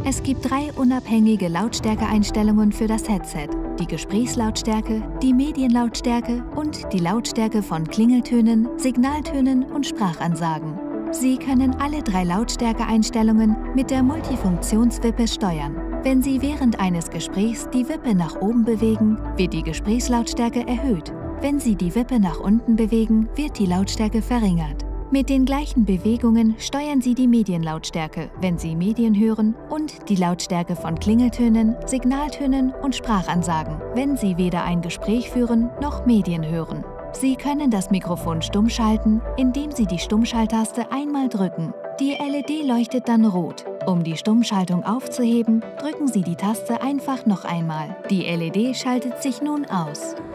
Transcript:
Es gibt 3 unabhängige Lautstärkeeinstellungen für das Headset: die Gesprächslautstärke, die Medienlautstärke und die Lautstärke von Klingeltönen, Signaltönen und Sprachansagen. Sie können alle 3 Lautstärkeeinstellungen mit der Multifunktionswippe steuern. Wenn Sie während eines Gesprächs die Wippe nach oben bewegen, wird die Gesprächslautstärke erhöht. Wenn Sie die Wippe nach unten bewegen, wird die Lautstärke verringert. Mit den gleichen Bewegungen steuern Sie die Medienlautstärke, wenn Sie Medien hören, und die Lautstärke von Klingeltönen, Signaltönen und Sprachansagen, wenn Sie weder ein Gespräch führen noch Medien hören. Sie können das Mikrofon stumm schalten, indem Sie die Stummschalttaste einmal drücken. Die LED leuchtet dann rot. Um die Stummschaltung aufzuheben, drücken Sie die Taste einfach noch einmal. Die LED schaltet sich nun aus.